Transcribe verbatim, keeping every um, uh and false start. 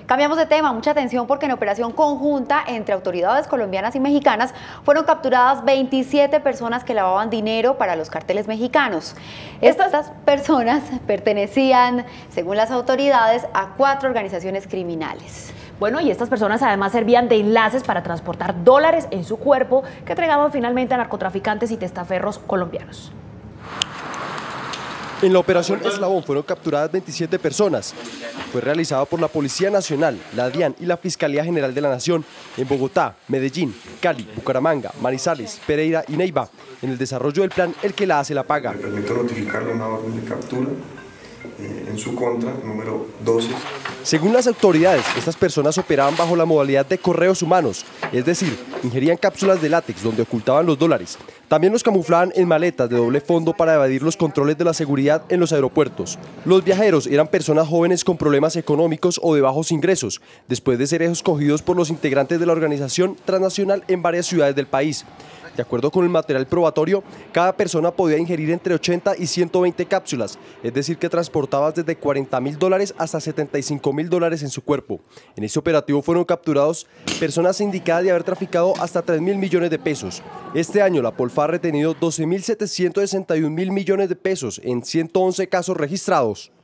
Cambiamos de tema, mucha atención porque en operación conjunta entre autoridades colombianas y mexicanas fueron capturadas veintisiete personas que lavaban dinero para los carteles mexicanos. Estas personas pertenecían, según las autoridades, a cuatro organizaciones criminales. Bueno, y estas personas además servían de enlaces para transportar dólares en su cuerpo que entregaban finalmente a narcotraficantes y testaferros colombianos. En la operación Eslabón fueron capturadas veintisiete personas. Fue realizado por la Policía Nacional, la DIAN y la Fiscalía General de la Nación en Bogotá, Medellín, Cali, Bucaramanga, Manizales, Pereira y Neiva, en el desarrollo del plan El que la hace la paga. Me permito notificarle una orden de captura eh, en su contra, número doce. Según las autoridades, estas personas operaban bajo la modalidad de correos humanos, es decir, ingerían cápsulas de látex donde ocultaban los dólares. También los camuflaban en maletas de doble fondo para evadir los controles de la seguridad en los aeropuertos. Los viajeros eran personas jóvenes con problemas económicos o de bajos ingresos, después de ser escogidos por los integrantes de la organización transnacional en varias ciudades del país. De acuerdo con el material probatorio, cada persona podía ingerir entre ochenta y ciento veinte cápsulas, es decir que transportaba desde cuarenta mil dólares hasta setenta y cinco mil dólares en su cuerpo. En este operativo fueron capturados personas indicadas de haber traficado hasta tres mil millones de pesos. Este año la Polfa ha retenido doce mil setecientos sesenta y un mil millones de pesos en ciento once casos registrados.